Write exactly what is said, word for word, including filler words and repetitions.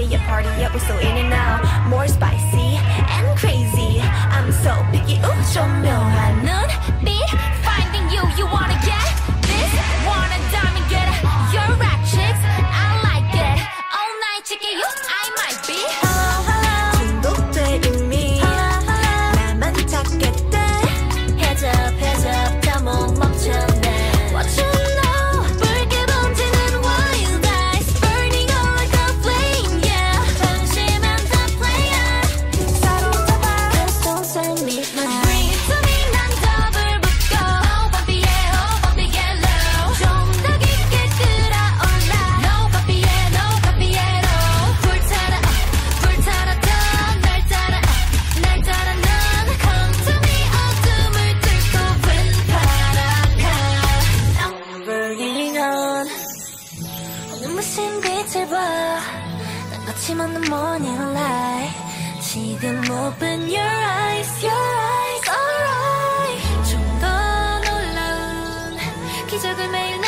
party yeah, party yeah, we're so in and out. More spicy and crazy. I'm so picky. ooh, 좀 묘한 눈빛. Finding you, you wanna get this? Wanna diamond get it? You're rap chicks, I like it. All night chicken, you, I might be. Hello, hello. 중독돼 이미. 나만 찾게 돼. Heads up, heads up, 다 못 멈췄네. What you know? 붉게 번지는 wild eyes, burning all like a flame, yeah. 방심한 the player. 사로잡아, just don't send me mine. Bring it to me, 난 더블 붙고. Oh, bumpy yeah, oh, bumpy yellow. 좀 더 깊게 끌어올라. No, bumpy yeah, no, bumpy yellow. 불타라, 불타라 더 날 따라, 날 따라 넌. Come to me, 어둠을 뚫고 왼바라가. I'm burning on. 눈부신 빛을 봐. 난 거침없는 morning light. 지금 open your eyes, your eyes, alright. 좀 더 놀라운 기적을 매일